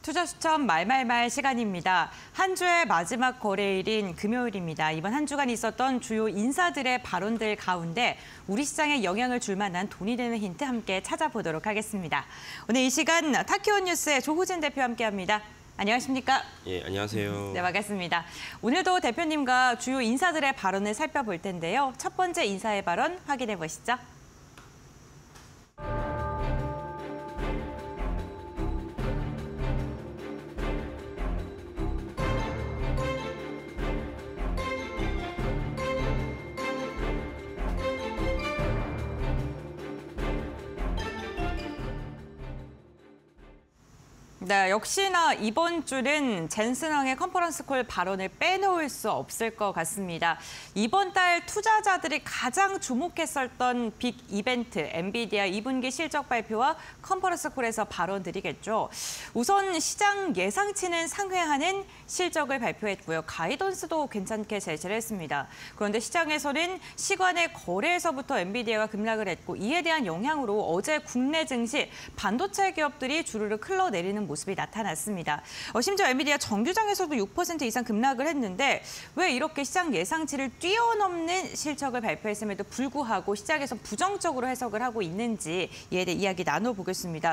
투자 수첩 말말말 시간입니다. 한 주의 마지막 거래일인 금요일입니다. 이번 한 주간 있었던 주요 인사들의 발언들 가운데 우리 시장에 영향을 줄 만한 돈이 되는 힌트 함께 찾아보도록 하겠습니다. 오늘 이 시간 타키온 뉴스의 조호진 대표와 함께합니다. 안녕하십니까? 예, 안녕하세요. 네, 반갑습니다. 오늘도 대표님과 주요 인사들의 발언을 살펴볼 텐데요. 첫 번째 인사의 발언 확인해 보시죠. 네, 역시나 이번 주는 젠슨왕의 컨퍼런스 콜 발언을 빼놓을 수 없을 것 같습니다. 이번 달 투자자들이 가장 주목했었던 빅 이벤트, 엔비디아 2분기 실적 발표와 컨퍼런스 콜에서 발언들이겠죠. 우선 시장 예상치는 상회하는 실적을 발표했고요. 가이던스도 괜찮게 제시를 했습니다. 그런데 시장에서는 시간의 거래에서부터 엔비디아가 급락을 했고 이에 대한 영향으로 어제 국내 증시 반도체 기업들이 주르륵 흘러내리는 모습이 나타났습니다. 심지어 엔비디아 정규장에서도 6% 이상 급락을 했는데 왜 이렇게 시장 예상치를 뛰어넘는 실적을 발표했음에도 불구하고 시장에서 부정적으로 해석을 하고 있는지 이에 대해 이야기 나눠보겠습니다.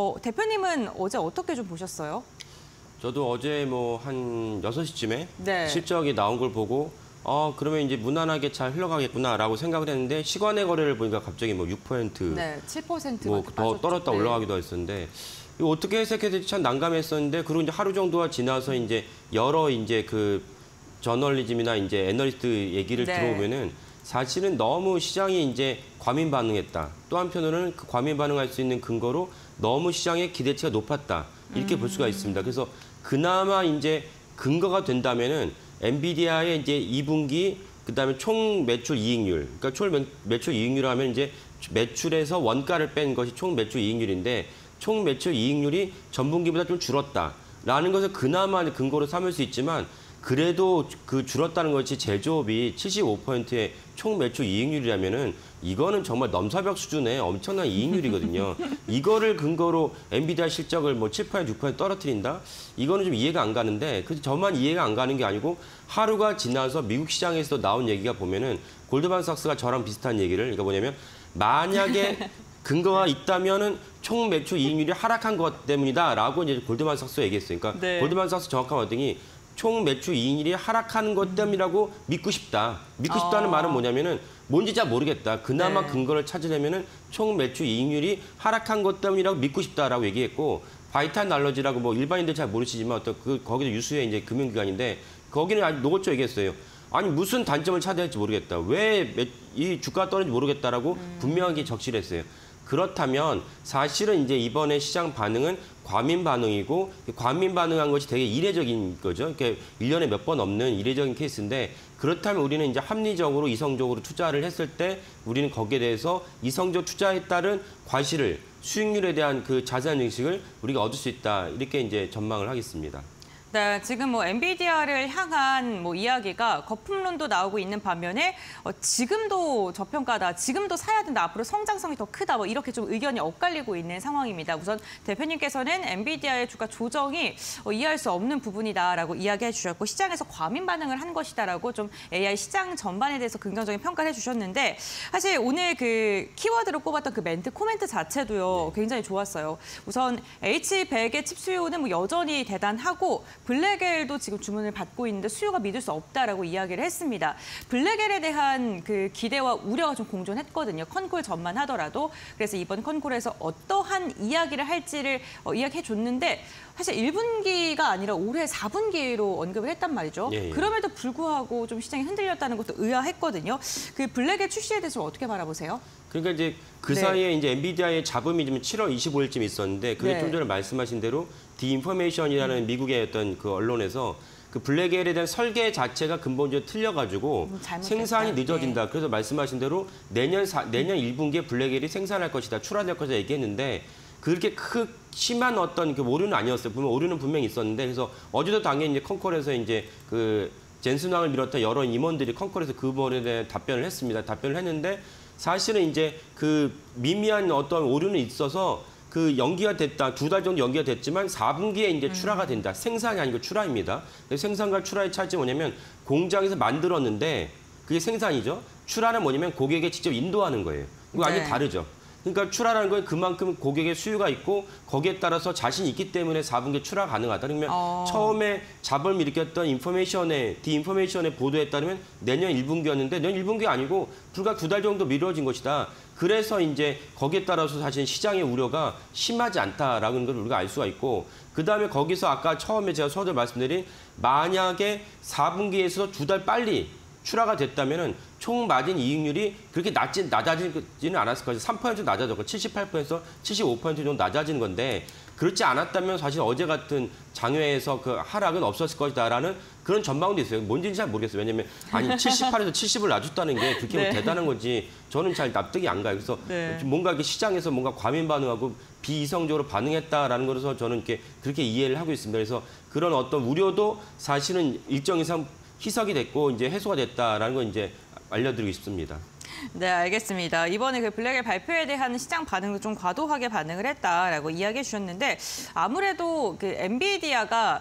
대표님은 어제 어떻게 좀 보셨어요? 저도 어제 뭐 한 6시쯤에 네. 실적이 나온 걸 보고 그러면 이제 무난하게 잘 흘러가겠구나라고 생각을 했는데 시간의 거래를 보니까 갑자기 뭐 6%, 네, 7%가 뭐 더 떨었다 올라가기도 했었는데 이거 어떻게 해석해야 될지 참 난감했었는데 그리고 이제 하루 정도가 지나서 이제 여러 이제 그 저널리즘이나 이제 애널리스트 얘기를 들어보면은 사실은 너무 시장이 이제 과민 반응했다. 또 한편으로는 그 과민 반응할 수 있는 근거로 너무 시장의 기대치가 높았다. 이렇게 볼 수가 있습니다. 그래서 그나마 이제 근거가 된다면은 엔비디아의 이제 2분기 그다음에 총 매출 이익률. 그러니까 총 매출 이익률을 하면 이제 매출에서 원가를 뺀 것이 총 매출 이익률인데 총 매출 이익률이 전분기보다 좀 줄었다라는 것을 그나마 근거로 삼을 수 있지만 그래도 그 줄었다는 것이 제조업이 75%의 총 매출 이익률이라면은 이거는 정말 넘사벽 수준의 엄청난 이익률이거든요. 이거를 근거로 엔비디아 실적을 뭐 7%, 6% 떨어뜨린다? 이거는 좀 이해가 안 가는데 그래서 저만 이해가 안 가는 게 아니고 하루가 지나서 미국 시장에서 나온 얘기가 보면은 골드만삭스가 저랑 비슷한 얘기를 그러니까 뭐냐면 만약에 근거가 있다면은 총 매출 이익률이 하락한 것 때문이다라고 이제 골드만삭스가 얘기했어요. 그러니까 골드만삭스 정확한 어딩이 총 매출 이익률이 하락하는 것 때문이라고 믿고 싶다. 믿고 싶다는 말은 뭐냐면은 뭔지 잘 모르겠다. 그나마 근거를 찾으려면은 총 매출 이익률이 하락한 것 때문이라고 믿고 싶다라고 얘기했고 바이탈 날러지라고 뭐 일반인들 잘 모르시지만 어떤 거기도 유수의 이제 금융기관인데 거기는 아주 노골적으로 얘기했어요. 아니 무슨 단점을 찾아야 할지 모르겠다. 왜 이 주가가 떨어지는지 모르겠다라고 분명하게 적시를 했어요. 그렇다면 사실은 이제 이번에 시장 반응은 과민 반응이고 과민 반응한 것이 되게 이례적인 거죠. 이렇게 1년에 몇 번 없는 이례적인 케이스인데 그렇다면 우리는 이제 합리적으로 이성적으로 투자를 했을 때 우리는 거기에 대해서 이성적 투자에 따른 과실을 수익률에 대한 그 자세한 인식을 우리가 얻을 수 있다. 이렇게 이제 전망을 하겠습니다. 네, 지금 뭐 엔비디아를 향한 뭐 이야기가 거품론도 나오고 있는 반면에 지금도 저평가다, 지금도 사야 된다, 앞으로 성장성이 더 크다, 뭐 이렇게 좀 의견이 엇갈리고 있는 상황입니다. 우선 대표님께서는 엔비디아의 주가 조정이 이해할 수 없는 부분이다라고 이야기해 주셨고 시장에서 과민 반응을 한 것이다라고 좀 AI 시장 전반에 대해서 긍정적인 평가를 해주셨는데 사실 오늘 그 키워드로 꼽았던 그 멘트 코멘트 자체도요 굉장히 좋았어요. 우선 H100의 칩 수요는 뭐 여전히 대단하고 블랙엘도 지금 주문을 받고 있는데 수요가 믿을 수 없다라고 이야기를 했습니다. 블랙엘에 대한 그 기대와 우려가 좀 공존했거든요. 컨콜 전만 하더라도. 그래서 이번 컨콜에서 어떠한 이야기를 할지를 이야기해 줬는데 사실 1분기가 아니라 올해 4분기로 언급을 했단 말이죠. 예. 그럼에도 불구하고 좀 시장이 흔들렸다는 것도 의아했거든요. 그 블랙엘 출시에 대해서 어떻게 바라보세요? 그러니까 이제 그 사이에 이제 엔비디아의 잡음이 좀 7월 25일쯤 있었는데 그게 좀 전에 말씀하신 대로 디인포메이션이라는 미국의 어떤 그 언론에서 그 블랙엘에 대한 설계 자체가 근본적으로 틀려가지고 생산이 늦어진다. 그래서 말씀하신 대로 내년 1분기에 블랙엘이 생산할 것이다, 출하될 것이다 얘기했는데 그렇게 심한 어떤 그 오류는 아니었어요. 보면 오류는 분명히 있었는데 그래서 어제도 당연히 이제 컨콜에서 이제 그 젠슨왕을 비롯한 여러 임원들이 컨콜에서 그 부분에 대한 답변을 했습니다. 답변을 했는데 사실은 이제 그 미미한 어떤 오류는 있어서 그 연기가 됐다, 2달 정도 연기가 됐지만 4분기에 이제 출하가 된다. 생산이 아니고 출하입니다. 생산과 출하의 차이점이 뭐냐면 공장에서 만들었는데 그게 생산이죠. 출하는 뭐냐면 고객에 직접 인도하는 거예요. 이거 완전히 네. 다르죠. 그러니까 출하라는 건 그만큼 고객의 수요가 있고 거기에 따라서 자신이 있기 때문에 4분기에 출하가 가능하다. 그러면 처음에 잡음을 일으켰던 디인포메이션의 보도에 따르면 내년 1분기였는데 내년 1분기 아니고 불과 2달 정도 미뤄진 것이다. 그래서 이제 거기에 따라서 사실 시장의 우려가 심하지 않다라는 걸 우리가 알 수가 있고 그다음에 거기서 아까 처음에 제가 서두에 말씀드린 만약에 4분기에서 2달 빨리 출하가 됐다면은 총 마진 이익률이 그렇게 낮아지지는 않았을 것이고 3% 낮아졌고 78%에서 75% 정도 낮아진 건데 그렇지 않았다면 사실 어제 같은 장외에서 그 하락은 없었을 것이다라는 그런 전망도 있어요. 뭔지는 잘 모르겠어요. 왜냐하면 아니 78에서 70을 낮췄다는 게 그렇게 네. 대단한 건지 저는 잘 납득이 안 가요. 그래서 네. 뭔가 이렇게 시장에서 뭔가 과민 반응하고 비이성적으로 반응했다라는 것에서 저는 이렇게 그렇게 이해를 하고 있습니다. 그래서 그런 어떤 우려도 사실은 일정 이상 희석이 됐고 이제 해소가 됐다라는 건 이제 알려드리고 싶습니다. 네, 알겠습니다. 이번에 그 블랙의 발표에 대한 시장 반응도 좀 과도하게 반응을 했다라고 이야기해 주셨는데 아무래도 그 엔비디아가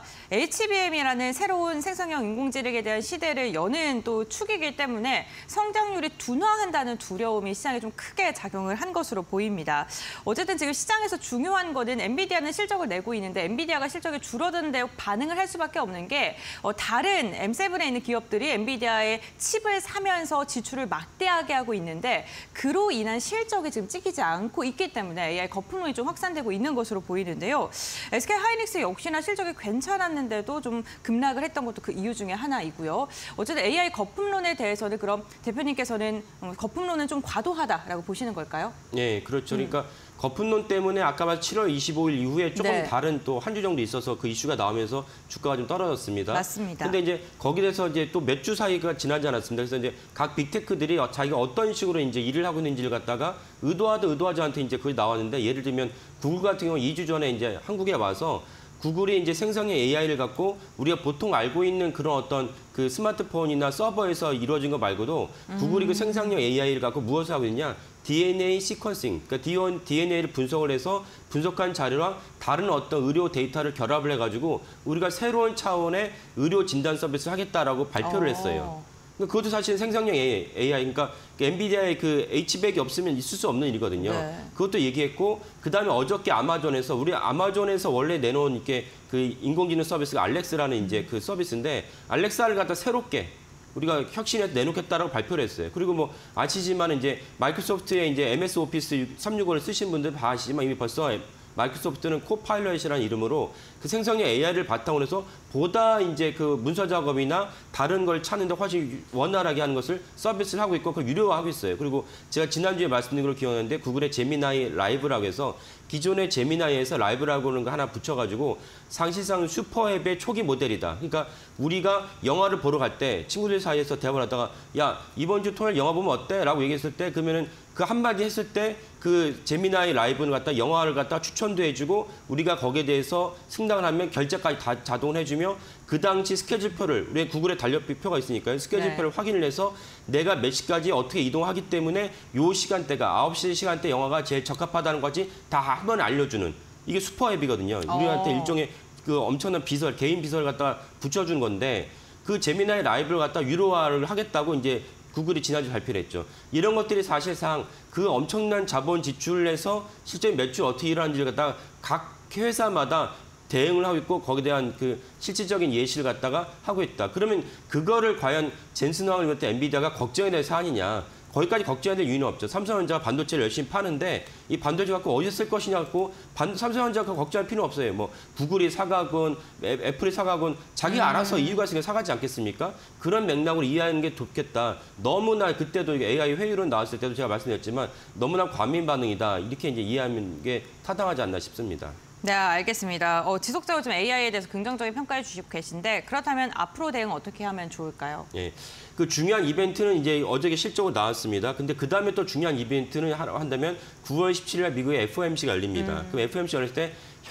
HBM이라는 새로운 생성형 인공지능에 대한 시대를 여는 또 축이기 때문에 성장률이 둔화한다는 두려움이 시장에 좀 크게 작용을 한 것으로 보입니다. 어쨌든 지금 시장에서 중요한 거는 엔비디아는 실적을 내고 있는데 엔비디아가 실적이 줄어드는 데 반응을 할 수밖에 없는 게 다른 M7에 있는 기업들이 엔비디아의 칩을 사면서 지출을 막대하게 하고 있는데 그로 인한 실적이 지금 찍히지 않고 있기 때문에 AI 거품론이 좀 확산되고 있는 것으로 보이는데요. SK하이닉스 역시나 실적이 괜찮았는데도 좀 급락을 했던 것도 그 이유 중에 하나이고요. 어쨌든 AI 거품론에 대해서는 그럼 대표님께서는 거품론은 좀 과도하다라고 보시는 걸까요? 네, 그렇죠. 그러니까 거품론 때문에 아까 말한 7월 25일 이후에 조금 네. 다른 또 한 주 정도 있어서 그 이슈가 나오면서 주가가 좀 떨어졌습니다. 맞습니다. 근데 이제 거기에서 이제 또 몇 주 사이가 지나지 않았습니다. 그래서 이제 각 빅테크들이 자기가 어떤 식으로 이제 일을 하고 있는지를 갖다가 의도하든 의도하지 않든 이제 그게 나왔는데 예를 들면 구글 같은 경우 2주 전에 이제 한국에 와서 구글이 이제 생성형 AI를 갖고 우리가 보통 알고 있는 그런 어떤 그 스마트폰이나 서버에서 이루어진 거 말고도 구글이 그 생성형 AI를 갖고 무엇을 하고 있냐? DNA 시퀀싱, 그러니까 DNA를 분석을 해서 분석한 자료랑 다른 어떤 의료 데이터를 결합을 해가지고 우리가 새로운 차원의 의료 진단 서비스를 하겠다라고 발표를 했어요. 그것도 사실 생성형 AI, 그러니까 엔비디아의 그 H백이 없으면 있을 수 없는 일이거든요. 네. 그것도 얘기했고, 그다음에 어저께 아마존에서 우리 아마존에서 원래 내놓은 이렇게 그 인공지능 서비스가 알렉스라는 이제 그 서비스인데 알렉사를 갖다 새롭게 우리가 혁신해서 내놓겠다라고 발표를 했어요. 그리고 뭐 아시지만 이제 마이크로소프트의 이제 MS 오피스 365를 쓰신 분들 다 아시지만 이미 벌써 마이크로소프트는 코파일럿이라는 이름으로 그 생성형 AI를 바탕으로 해서 보다 이제 그 문서 작업이나 다른 걸 찾는데 훨씬 원활하게 하는 것을 서비스를 하고 있고 그걸 유료화하고 있어요. 그리고 제가 지난주에 말씀드린 걸 기억하는데 구글의 제미나이 라이브라고 해서 기존의 제미나이에서 라이브라고 하는 거 하나 붙여가지고 사실상 슈퍼앱의 초기 모델이다. 그러니까 우리가 영화를 보러 갈 때 친구들 사이에서 대화를 하다가 야 이번 주 토요일 영화 보면 어때? 라고 얘기했을 때 그러면은 그 한마디 했을 때 그 제미나이 라이브는 갖다 영화를 갖다 추천도 해주고 우리가 거기에 대해서 승낙을 하면 결제까지 다 자동을 해주며 그 당시 스케줄표를 우리 구글에 달력표가 있으니까요. 스케줄표를 확인을 해서 내가 몇 시까지 어떻게 이동하기 때문에 요 시간대가 9시 시간대 영화가 제일 적합하다는 것이 다 한 번에 알려주는 이게 슈퍼앱이거든요. 우리한테 일종의 그 엄청난 비설, 개인 비서를 갖다 붙여준 건데 그 제미나이 라이브를 갖다 유료화를 하겠다고 이제 구글이 지난주 발표를 했죠. 이런 것들이 사실상 그 엄청난 자본 지출에서 실제 매출 어떻게 일하는지를 갖다가 각 회사마다 대응을 하고 있고 거기에 대한 그 실질적인 예시를 갖다가 하고 있다. 그러면 그거를 과연 젠슨하고 이런 엔비디아가 걱정해야 될 사안이냐. 거기까지 걱정해야 될 이유는 없죠. 삼성전자가 반도체를 열심히 파는데 이 반도체 갖고 어디서 쓸 것이냐 갖고 삼성전자가 걱정할 필요는 없어요. 뭐 구글이 사가건 애플이 사가건 자기가 알아서 이유가 있으니까 사가지 않겠습니까? 그런 맥락으로 이해하는 게 좋겠다. 너무나 그때도 AI 회의론 나왔을 때도 제가 말씀드렸지만 너무나 과민 반응이다. 이렇게 이제 이해하는 게 타당하지 않나 싶습니다. 네, 알겠습니다. 지속적으로 좀 AI에 대해서 긍정적인 평가해 주시고 계신데 그렇다면 앞으로 대응 어떻게 하면 좋을까요? 예. 그 중요한 이벤트는 이제 어저께 실적으로 나왔습니다. 근데 그 다음에 또 중요한 이벤트는 한다면 9월 17일 날 미국의 FOMC가 열립니다. 그럼 FOMC 열릴 때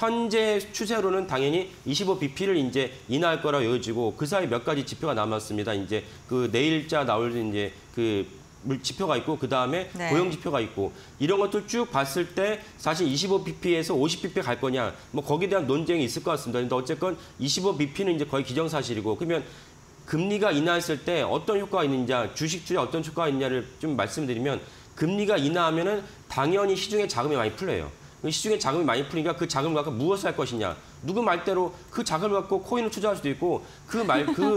현재 추세로는 당연히 25bp를 이제 인하할 거라 여겨지고 그 사이 몇 가지 지표가 남았습니다. 이제 그 내일자 나올 이제 그 지표가 있고 그다음에 네. 고용 지표가 있고 이런 것들 쭉 봤을 때 사실 25bp에서 50bp 갈 거냐 뭐 거기에 대한 논쟁이 있을 것 같습니다. 근데 어쨌건 25bp는 이제 거의 기정사실이고 그러면 금리가 인하했을 때 어떤 효과가 있느냐, 주식 투자에 어떤 효과가 있느냐를 좀 말씀드리면 금리가 인하하면은 당연히 시중에 자금이 많이 풀려요. 시중에 자금이 많이 풀리니까 그 자금을 갖고 무엇을 할 것이냐. 누구 말대로 그 자금을 갖고 코인을 투자할 수도 있고 그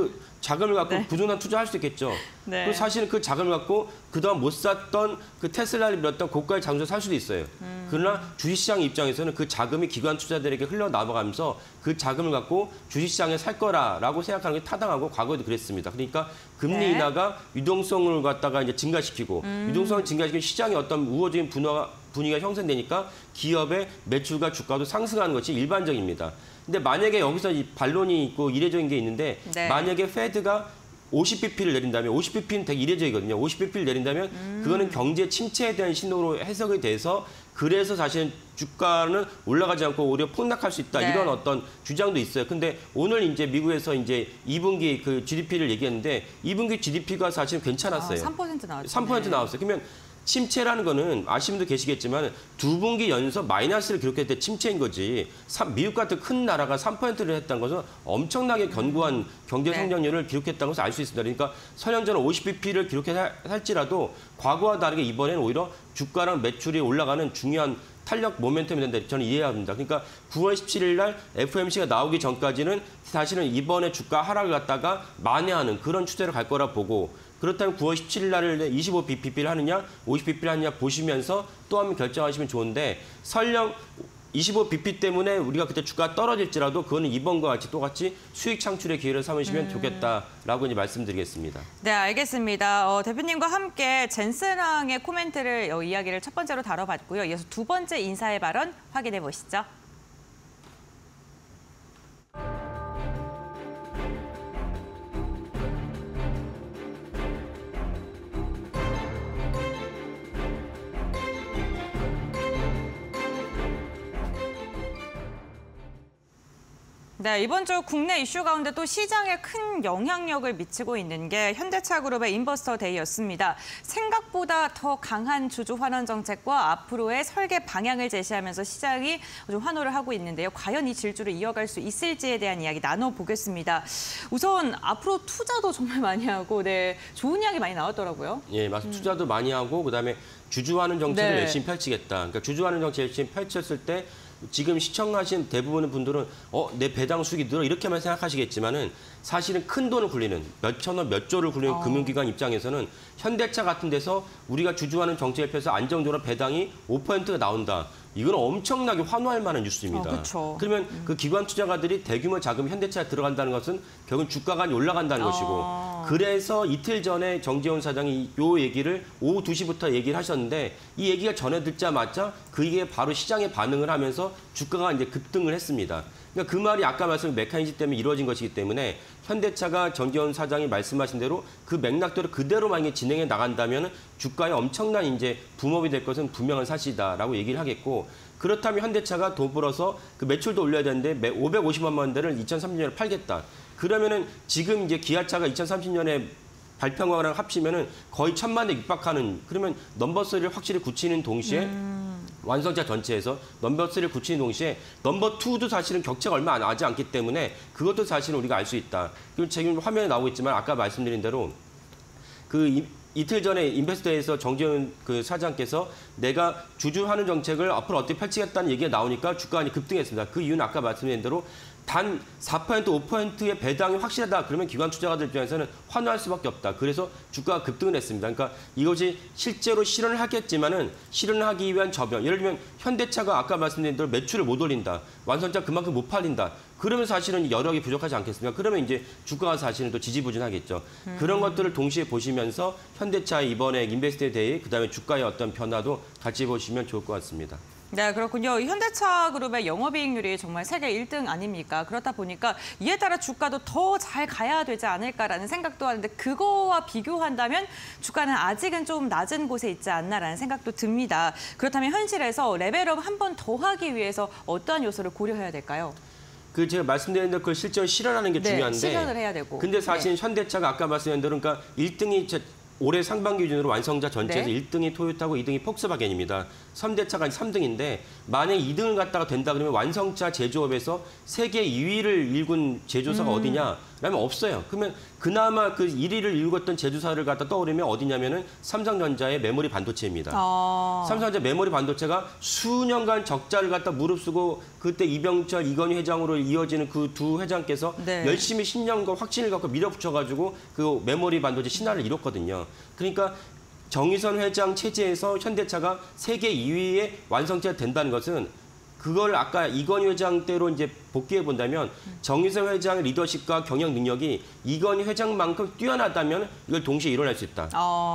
자금을 갖고 네. 부동산 투자할 수도 있겠죠. 네. 그리고 사실은 그 자금을 갖고 그동안 못 샀던 그 테슬라를 빌었던 고가의 자동차 살 수도 있어요. 그러나 주식시장 입장에서는 그 자금이 기관 투자들에게 흘러나가면서 그 자금을 갖고 주식시장에 살 거라고 생각하는 게 타당하고 과거에도 그랬습니다. 그러니까 금리 네. 인하가 유동성을 갖다가 이제 증가시키고 유동성을 증가시키면 시장에 어떤 우호적인 분위기가 형성되니까 기업의 매출과 주가도 상승하는 것이 일반적입니다. 근데 만약에 여기서 이 반론이 있고 이례적인 게 있는데 네. 만약에 페드가 50bp를 내린다면 50bp는 되게 이례적이거든요. 50bp를 내린다면 그거는 경제 침체에 대한 신호로 해석이 돼서 그래서 사실은 주가는 올라가지 않고 오히려 폭락할 수 있다. 네. 이런 어떤 주장도 있어요. 근데 오늘 이제 미국에서 이제 2분기 그 GDP를 얘기했는데 2분기 GDP가 사실 괜찮았어요. 3% 나왔죠. 3% 나왔어요. 그러면 침체라는 거는 아시는 분도 계시겠지만 두 분기 연속 마이너스를 기록했을 때 침체인 거지. 미국 같은 큰 나라가 3%를 했다는 것은 엄청나게 견고한 경제 성장률을 기록했다는 것을 알 수 있습니다. 그러니까 설령저는 50bp를 기록해서 할지라도 과거와 다르게 이번에는 오히려 주가랑 매출이 올라가는 중요한 탄력 모멘텀이 된다. 저는 이해합니다. 그러니까 9월 17일 날 FOMC가 나오기 전까지는 사실은 이번에 주가 하락을 갖다가 만회하는 그런 추세로 갈 거라 보고 그렇다면 9월 17일 날을 25bp를 하느냐 50bp를 하느냐 보시면서 또 한번 결정하시면 좋은데 설령 25bp 때문에 우리가 그때 주가가 떨어질지라도 그거는 이번과 같이 똑같이 수익 창출의 기회를 삼으시면 좋겠다라고 이제 말씀드리겠습니다. 네, 알겠습니다. 대표님과 함께 젠스랑의 코멘트를 이야기를 첫 번째로 다뤄봤고요. 이어서 두 번째 인사의 발언 확인해 보시죠. 네, 이번 주 국내 이슈 가운데 또 시장에 큰 영향력을 미치고 있는 게 현대차 그룹의 인버스터 데이였습니다. 생각보다 더 강한 주주 환원 정책과 앞으로의 설계 방향을 제시하면서 시장이 좀 환호를 하고 있는데요. 과연 이 질주를 이어갈 수 있을지에 대한 이야기 나눠보겠습니다. 우선 앞으로 투자도 정말 많이 하고 좋은 이야기 많이 나왔더라고요. 예, 맞습니다. 투자도 많이 하고 그다음에 주주 환원 정책을 네. 열심히 펼치겠다. 그러니까 주주 환원 정책을 열심히 펼쳤을 때 지금 시청하신 대부분의 분들은 내 배당 수익이 늘어 이렇게만 생각하시겠지만은 사실은 큰 돈을 굴리는 몇 천억, 몇 조를 굴리는 금융기관 입장에서는 현대차 같은 데서 우리가 주주하는 정책을 펴서 안정적으로 배당이 5%가 나온다. 이건 엄청나게 환호할 만한 뉴스입니다. 그렇죠. 그러면 그 기관 투자가들이 대규모 자금 현대차에 들어간다는 것은 결국은 주가가 올라간다는 것이고 그래서 이틀 전에 정재훈 사장이 이 얘기를 오후 2시부터 얘기를 하셨는데 이 얘기가 전해 듣자마자 그게 바로 시장에 반응을 하면서 주가가 이제 급등을 했습니다. 그러니까 그 말이 아까 말씀드린 메커니즘 때문에 이루어진 것이기 때문에 현대차가 정재훈 사장이 말씀하신 대로 그 맥락대로 그대로 만약에 진행해 나간다면 주가에 엄청난 이제 붐업이 될 것은 분명한 사실이다라고 얘기를 하겠고 그렇다면 현대차가 돈 벌어서 그 매출도 올려야 되는데 550만 대를 2030년에 팔겠다. 그러면은 지금 이제 기아차가 2030년에 발표한 거랑 합치면은 거의 1000만 대 육박하는 그러면 넘버 3를 확실히 굳히는 동시에 완성차 전체에서 넘버 3를 굳히는 동시에 넘버 2도 사실은 격차가 얼마 안 나지 않기 때문에 그것도 사실은 우리가 알 수 있다. 그리고 지금 화면에 나오고 있지만 아까 말씀드린 대로 이틀 전에 인베스터에서 정재훈 그 사장께서 내가 주주하는 정책을 앞으로 어떻게 펼치겠다는 얘기가 나오니까 주가가 급등했습니다. 그 이유는 아까 말씀드린 대로 단 4%, 5%의 배당이 확실하다. 그러면 기관 투자가들 입장에서는 환호할 수밖에 없다. 그래서 주가가 급등을 했습니다. 그러니까 이것이 실제로 실현을 하겠지만은 실현을 하기 위한 저변. 예를 들면 현대차가 아까 말씀드린 대로 매출을 못 올린다. 완성차 그만큼 못 팔린다. 그러면 사실은 여력이 부족하지 않겠습니까? 그러면 이제 주가가 사실은 또 지지부진하겠죠. 그런 것들을 동시에 보시면서 현대차의 이번에 인베스트에 대해 그다음에 주가의 어떤 변화도 같이 보시면 좋을 것 같습니다. 네, 그렇군요. 현대차 그룹의 영업이익률이 정말 세계 1등 아닙니까? 그렇다 보니까 이에 따라 주가도 더 잘 가야 되지 않을까라는 생각도 하는데 그거와 비교한다면 주가는 아직은 좀 낮은 곳에 있지 않나라는 생각도 듭니다. 그렇다면 현실에서 레벨업 한 번 더 하기 위해서 어떠한 요소를 고려해야 될까요? 제가 말씀드린 대로 그걸 실제로 실현하는 게 중요한데 실현을 해야 되고. 근데 사실 현대차가 아까 말씀드린 대로 그러니까 1등이 올해 상반기 기준으로 완성자 전체에서 네. 1등이 토요타고 2등이 폭스바겐입니다. 3대차가 3등인데 만약에 2등을 갖다가 된다 그러면 완성차 제조업에서 세계 2위를 일군 제조사가 어디냐? 라면 없어요. 그러면 그나마 그 1위를 일궜던 제조사를 갖다 떠오르면 어디냐면은 삼성전자의 메모리 반도체입니다. 삼성전자 메모리 반도체가 수년간 적자를 갖다 무릅쓰고 그때 이병철, 이건희 회장으로 이어지는 그 두 회장께서 네. 열심히 10년간 확신을 갖고 밀어붙여가지고 그 메모리 반도체 신화를 이뤘거든요. 그러니까 정의선 회장 체제에서 현대차가 세계 2위의 완성체가 된다는 것은 그걸 아까 이건희 회장 때로 이제 복귀해 본다면 정의선 회장의 리더십과 경영 능력이 이건희 회장만큼 뛰어나다면 이걸 동시에 일어날 수 있다.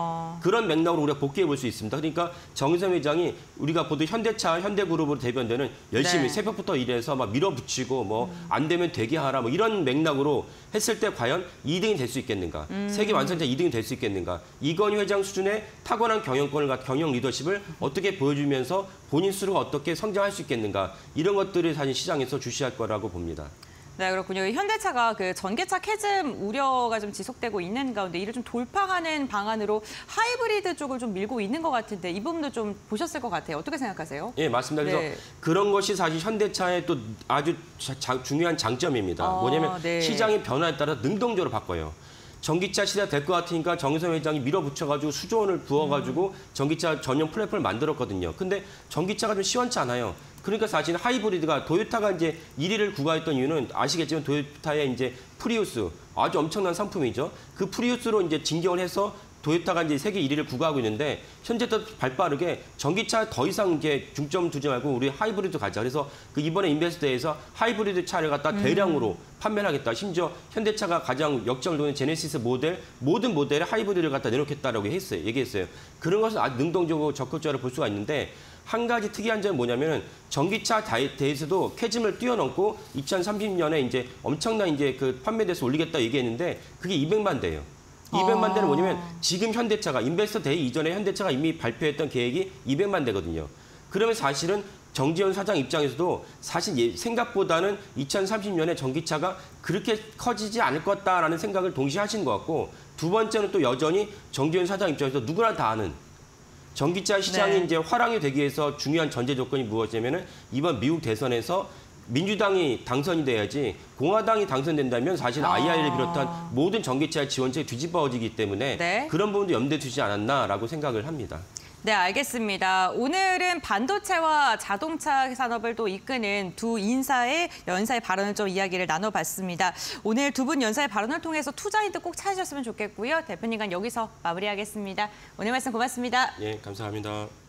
그런 맥락으로 우리가 복귀해 볼 수 있습니다. 그러니까 정의선 회장이 우리가 보듯 현대차, 현대그룹으로 대변되는 열심히 네. 새벽부터 일해서 막 밀어붙이고 뭐 안 되면 되게 하라 뭐 이런 맥락으로 했을 때 과연 2등이 될 수 있겠는가? 세계 완성차 2등이 될 수 있겠는가? 이건희 회장 수준의 타고난 경영권을 경영 리더십을 어떻게 보여주면서 본인 스스로가 어떻게 성장할 수 있겠는가? 이런 것들을 사실 시장에서 주시할 거라고 봅니다. 네, 그렇군요. 현대차가 그 전기차 캐즘 우려가 좀 지속되고 있는 가운데 이를 좀 돌파하는 방안으로 하이브리드 쪽을 좀 밀고 있는 것 같은데 이 부분도 좀 보셨을 것 같아요. 어떻게 생각하세요? 예, 맞습니다. 그래서 네. 그런 것이 사실 현대차의 또 아주 중요한 장점입니다. 뭐냐면 네. 시장의 변화에 따라 능동적으로 바꿔요. 전기차 시대가 될 것 같으니까 정의선 회장이 밀어붙여가지고 수조 원을 부어가지고 전기차 전용 플랫폼을 만들었거든요. 근데 전기차가 좀 시원치 않아요. 그러니까 사실 하이브리드가 도요타가 이제 1위를 구가했던 이유는 아시겠지만 도요타의 이제 프리우스 아주 엄청난 상품이죠. 그 프리우스로 이제 진경을 해서 도요타가 이제 세계 1위를 구가하고 있는데 현재도 발빠르게 전기차 더 이상 이제 중점 두지 말고 우리 하이브리드 가자. 그래서 그 이번에 인베스트에서 하이브리드 차를 갖다 대량으로 판매를 하겠다. 심지어 현대차가 가장 역점을 두는 제네시스 모델 모든 모델에 하이브리드를 갖다 내놓겠다라고 얘기했어요. 그런 것은 아주 능동적으로 적극적으로 볼 수가 있는데 한 가지 특이한 점은 뭐냐면은 전기차 대에서도 캐즘을 뛰어넘고 2030년에 이제 엄청난 이제 그 판매 대수 올리겠다 얘기했는데 그게 200만 대예요. 200만 대는 뭐냐면 지금 현대차가 인베스터 데이 이전에 현대차가 이미 발표했던 계획이 200만 대거든요. 그러면 사실은 정지현 사장 입장에서도 사실 생각보다는 2030년에 전기차가 그렇게 커지지 않을 것 같다라는 생각을 동시에 하시는 것 같고 두 번째는 또 여전히 정지현 사장 입장에서 누구나 다 아는 전기차 시장이 네. 이제 화랑이 되기 위해서 중요한 전제 조건이 무엇이냐면은 이번 미국 대선에서 민주당이 당선이 돼야지 공화당이 당선된다면 사실 IRA를 비롯한 모든 전기차 지원책이 뒤집어지기 때문에 네. 그런 부분도 염두에 두지 않았나라고 생각을 합니다. 네, 알겠습니다. 오늘은 반도체와 자동차 산업을 또 이끄는 두 인사의 연사의 발언을 좀 이야기를 나눠봤습니다. 오늘 두 분 연사의 발언을 통해서 투자인들 꼭 찾으셨으면 좋겠고요. 대표님과 여기서 마무리하겠습니다. 오늘 말씀 고맙습니다. 예, 감사합니다.